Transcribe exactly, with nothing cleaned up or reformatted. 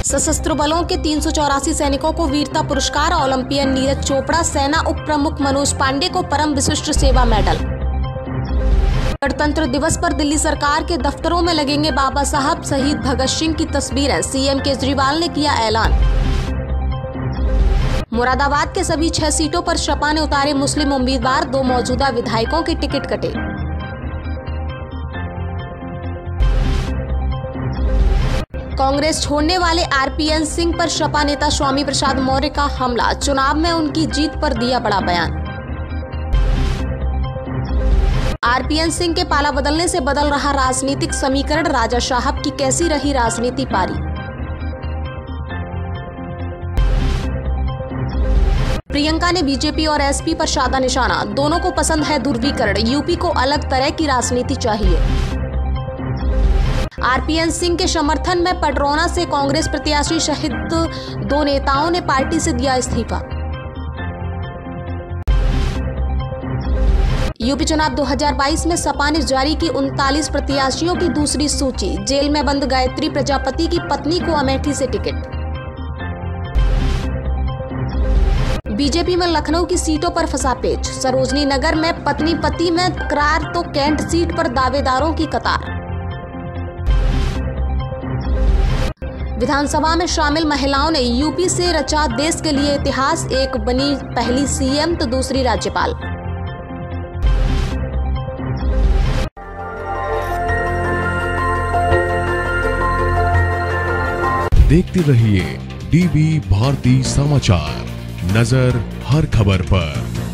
सशस्त्र बलों के तीन सौ चौरासी सैनिकों को वीरता पुरस्कार। ओलंपियन नीरज चोपड़ा, सेना उप प्रमुख मनोज पांडे को परम विशिष्ट सेवा मेडल। गणतंत्र दिवस पर दिल्ली सरकार के दफ्तरों में लगेंगे बाबा साहब शहीद भगत सिंह की तस्वीरें। सीएम केजरीवाल ने किया ऐलान। मुरादाबाद के सभी छह सीटों पर सपा ने उतारे मुस्लिम उम्मीदवार। दो मौजूदा विधायकों के टिकट कटे। कांग्रेस छोड़ने वाले आरपीएन सिंह पर सपा नेता स्वामी प्रसाद मौर्य का हमला। चुनाव में उनकी जीत पर दिया बड़ा बयान। आरपीएन सिंह के पाला बदलने से बदल रहा राजनीतिक समीकरण। राजा साहब की कैसी रही राजनीति पारी। प्रियंका ने बीजेपी और एसपी पर साधा निशाना। दोनों को पसंद है ध्रुवीकरण। यूपी को अलग तरह की राजनीति चाहिए। आरपीएन सिंह के समर्थन में पडरौना से कांग्रेस प्रत्याशी सहित दो नेताओं ने पार्टी से दिया इस्तीफा। यूपी चुनाव दो हज़ार बाईस में सपा ने जारी की उनतालीस प्रत्याशियों की दूसरी सूची। जेल में बंद गायत्री प्रजापति की पत्नी को अमेठी से टिकट। बीजेपी में लखनऊ की सीटों पर फंसा पेच। सरोजनी नगर में पत्नी पति में तकरार तो कैंट सीट पर दावेदारों की कतार। विधानसभा में शामिल महिलाओं ने यूपी से रचा देश के लिए इतिहास। एक बनी पहली सीएम तो दूसरी राज्यपाल। देखते रहिए डीवी भारती समाचार, नजर हर खबर पर।